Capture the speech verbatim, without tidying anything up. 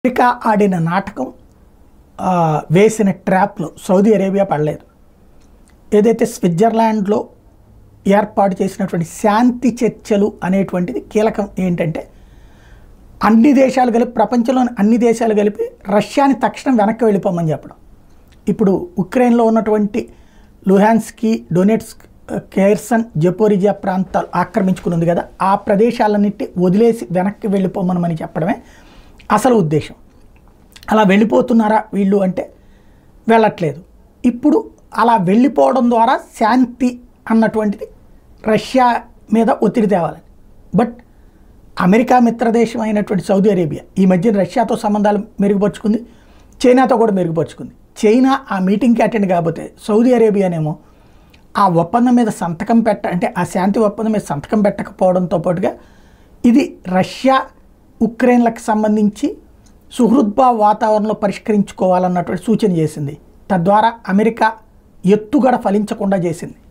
America ఆడిన నాటకం వేసిన ట్రాప్లో సౌదీ అరేబియా పడలేదు. ఏదైతే స్విట్జర్లాండ్లో ఏర్పాటు చేసినటువంటి శాంతి చర్చలు అనేటువంటిది కీలకం. ఏంటంటే అన్ని దేశాలు కలిపి, ప్రపంచంలోని అన్ని దేశాలు కలిపి రష్యాని తక్షణం వెనక్కి వెళ్ళిపోమని చెప్పడం. ఇప్పుడు ఉక్రెయిన్లో ఉన్నటువంటి లుహాన్స్కీ, డొనెట్స్క్, కేర్సన్, జపోరిజియా ప్రాంతాలు ఆక్రమించుకుని కదా, ఆ ప్రదేశాలన్నిటి వదిలేసి వెనక్కి వెళ్ళిపోమని చెప్పడమే అసలు ఉద్దేశం. అలా వెళ్ళిపోతున్నారా వీళ్ళు అంటే వెళ్ళట్లేదు. ఇప్పుడు అలా వెళ్ళిపోవడం ద్వారా శాంతి అన్నటువంటిది రష్యా మీద ఒత్తిడి తేవాలని. బట్ అమెరికా మిత్రదేశం అయినటువంటి సౌదీ అరేబియా ఈ మధ్య రష్యాతో సంబంధాలు మెరుగుపరుచుకుంది, చైనాతో కూడా మెరుగుపరుచుకుంది. చైనా ఆ మీటింగ్కి అటెండ్ కాకపోతే సౌదీ అరేబియానేమో ఆ ఒప్పందం మీద సంతకం పెట్ట అంటే ఆ శాంతి ఒప్పందం మీద సంతకం పెట్టకపోవడంతో పాటుగా ఇది రష్యా ఉక్రెయిన్లకు సంబంధించి సుహృద్భావ వాతావరణంలో పరిష్కరించుకోవాలన్నటువంటి సూచన చేసింది. తద్వారా అమెరికా ఎత్తుగడ ఫలించకుండా చేసింది.